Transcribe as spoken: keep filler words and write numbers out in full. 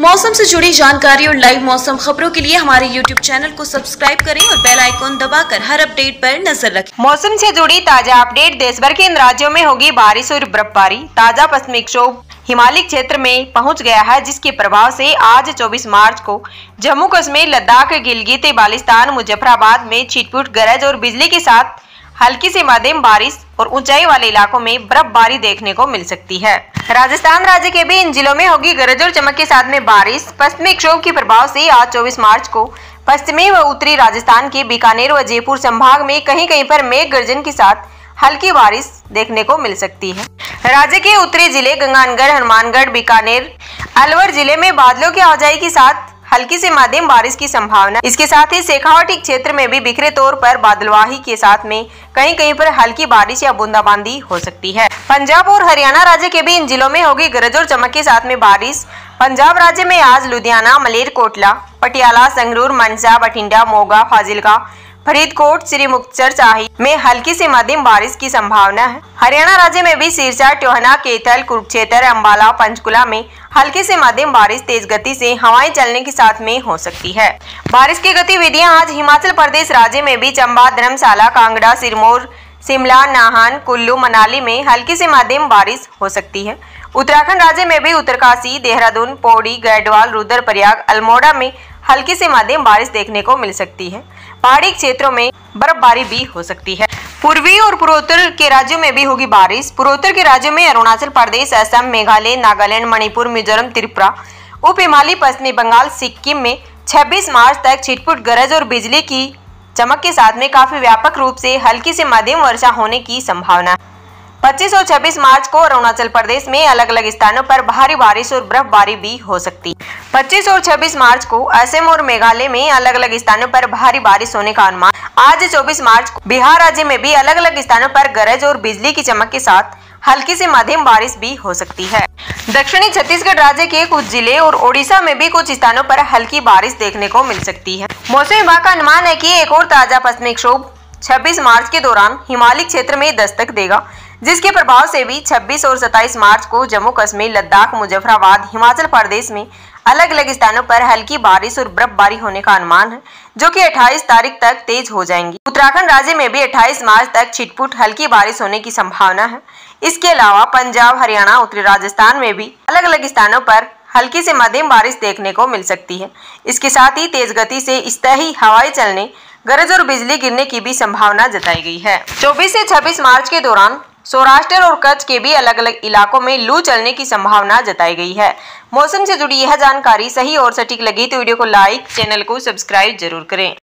मौसम से जुड़ी जानकारी और लाइव मौसम खबरों के लिए हमारे यूट्यूब चैनल को सब्सक्राइब करें और बेल आइकॉन दबाकर हर अपडेट पर नजर रखें। मौसम से जुड़ी ताजा अपडेट। देश भर के इन राज्यों में होगी बारिश और बर्फबारी। ताजा पश्चिमी विक्षोभ हिमालय क्षेत्र में पहुंच गया है, जिसके प्रभाव से आज चौबीस मार्च को जम्मू कश्मीर, लद्दाख, गिलगित बाल्टिस्तान, मुजफ्फराबाद में छिटपुट गरज और बिजली के साथ हल्की से मध्यम बारिश और ऊंचाई वाले इलाकों में बर्फबारी देखने को मिल सकती है। राजस्थान राज्य के भी इन जिलों में होगी गरज और चमक के साथ में बारिश। पश्चिमी विक्षोभ के प्रभाव से आज चौबीस मार्च को पश्चिमी व उत्तरी राजस्थान के बीकानेर व जयपुर संभाग में कहीं कहीं पर मेघ गर्जन के साथ हल्की बारिश देखने को मिल सकती है। राज्य के उत्तरी जिले गंगानगर, हनुमानगढ़, बीकानेर, अलवर जिले में बादलों की आवाजाही के साथ हल्की से मध्यम बारिश की संभावना। इसके साथ ही शेखावाटी क्षेत्र में भी बिखरे तौर पर बादलवाही के साथ में कहीं कहीं पर हल्की बारिश या बूंदाबांदी हो सकती है। पंजाब और हरियाणा राज्य के भी इन जिलों में होगी गरज और चमक के साथ में बारिश। पंजाब राज्य में आज लुधियाना, मलेरकोटला, पटियाला, संगरूर, मनसा, बठिंडा, मोगा, फाजिलका, फरीदकोट, श्री मुक्तसर साहिब में हल्की से मध्यम बारिश की संभावना है। हरियाणा राज्य में भी सिरसा, टोहना, कैथल, कुरुक्षेत्र, अंबाला, पंचकुला में हल्की से मध्यम बारिश तेज गति से हवाएं चलने के साथ में हो सकती है। बारिश की गतिविधियां आज हिमाचल प्रदेश राज्य में भी चंबा, धर्मशाला, कांगड़ा, सिरमौर, शिमला, नाहन, कुल्लू, मनाली में हल्की से मध्यम बारिश हो सकती है। उत्तराखंड राज्य में भी उत्तरकाशी, देहरादून, पौड़ी, गढ़वाल, रुद्रप्रयाग, अल्मोड़ा में हल्की से मध्यम बारिश देखने को मिल सकती है। पहाड़ी क्षेत्रों में बर्फबारी भी हो सकती है। पूर्वी और पूर्वोत्तर के राज्यों में भी होगी बारिश। पूर्वोत्तर के राज्यों में अरुणाचल प्रदेश, असम, मेघालय, नागालैंड, मणिपुर, मिजोरम, त्रिपुरा, उप हिमालय, पश्चिमी बंगाल, सिक्किम में छब्बीस मार्च तक छिटपुट गरज और बिजली की चमक के साथ में काफी व्यापक रूप से हल्की से मध्यम वर्षा होने की संभावना है। पच्चीस और छब्बीस मार्च को अरुणाचल प्रदेश में अलग अलग स्थानों पर भारी बारिश और बर्फबारी भी हो सकती है। पच्चीस और छब्बीस मार्च को असम और मेघालय में अलग अलग स्थानों पर भारी बारिश होने का अनुमान। आज चौबीस मार्च को बिहार राज्य में भी अलग अलग स्थानों पर गरज और बिजली की चमक के साथ हल्की से मध्यम बारिश भी हो सकती है। दक्षिणी छत्तीसगढ़ राज्य के कुछ जिले और ओडिशा में भी कुछ स्थानों पर हल्की बारिश देखने को मिल सकती है। मौसम विभाग का अनुमान है कि एक और ताजा पश्चिमी विक्षोभ छब्बीस मार्च के दौरान हिमालय क्षेत्र में दस्तक देगा, जिसके प्रभाव से भी छब्बीस और सत्ताईस मार्च को जम्मू कश्मीर, लद्दाख, मुजफ्फराबाद, हिमाचल प्रदेश में अलग अलग स्थानों पर हल्की बारिश और बर्फबारी होने का अनुमान है, जो कि अट्ठाईस तारीख तक तेज हो जाएंगी। उत्तराखंड राज्य में भी अट्ठाईस मार्च तक छिटपुट हल्की बारिश होने की संभावना है। इसके अलावा पंजाब, हरियाणा, उत्तरी राजस्थान में भी अलग अलग स्थानों पर हल्की से मध्यम बारिश देखने को मिल सकती है। इसके साथ ही तेज गति से स्थायी हवाएं चलने, गरज और बिजली गिरने की भी संभावना जताई गई है। चौबीस से छब्बीस मार्च के दौरान सौराष्ट्र और कच्छ के भी अलग अलग इलाकों में लू चलने की संभावना जताई गई है। मौसम से जुड़ी यह जानकारी सही और सटीक लगी तो वीडियो को लाइक, चैनल को सब्सक्राइब जरूर करें।